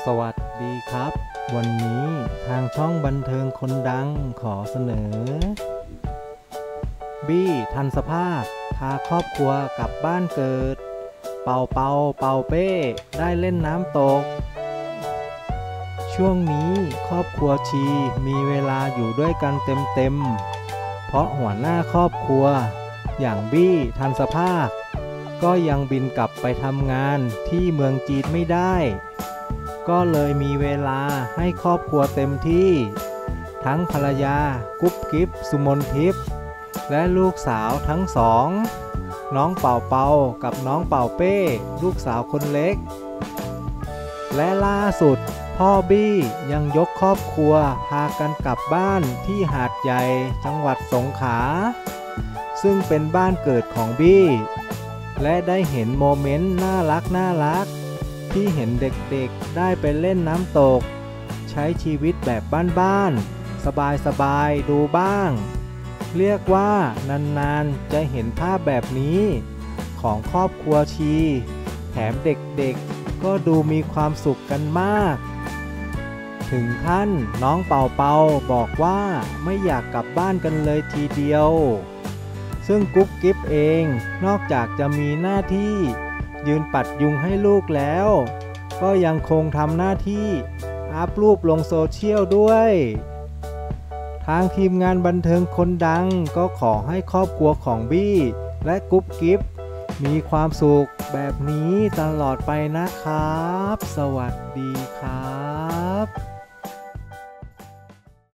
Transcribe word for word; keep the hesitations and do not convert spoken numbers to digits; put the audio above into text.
วัสดีครับวันนี้ทางช่องบันเทิงคนดังขอเสนอบี้ทันสภาพพาครอบครัวกลับบ้านเกิดเป่าเป่าเป่าเป้ได้เล่นน้ำตกช่วงนี้ครอบครัวชีมีเวลาอยู่ด้วยกันเต็มๆเพราะหัวหน้าครอบครัวอย่างบี้ทันสภาพก็ยังบินกลับไปทำงานที่เมืองจีนไม่ได้ก็เลยมีเวลาให้ครอบครัวเต็มที่ทั้งภรรยากุ๊บกิ๊บสุมนทิพย์และลูกสาวทั้งสองน้องเป่าเป่ากับน้องเป่าเป้ลูกสาวคนเล็กและล่าสุดพ่อบี้ยังยกครอบครัวพากันกลับบ้านที่หาดใหญ่จังหวัดสงขลาซึ่งเป็นบ้านเกิดของบี้และได้เห็นโมเมนต์น่ารักน่ารักที่เห็นเด็กๆได้ไปเล่นน้ำตกใช้ชีวิตแบบบ้านๆสบายๆดูบ้างเรียกว่านานๆจะเห็นภาพแบบนี้ของครอบครัวชีแถมเด็กๆก็ดูมีความสุขกันมากถึงขั้นน้องเป่าเป่าบอกว่าไม่อยากกลับบ้านกันเลยทีเดียวซึ่งกุ๊บกิ๊บเองนอกจากจะมีหน้าที่ยืนปัดยุงให้ลูกแล้วก็ยังคงทำหน้าที่อัพรูปลงโซเชียลด้วยทางทีมงานบันเทิงคนดังก็ขอให้ครอบครัวของบี้และกุ๊บกิ๊บมีความสุขแบบนี้ตลอดไปนะครับสวัสดีครับ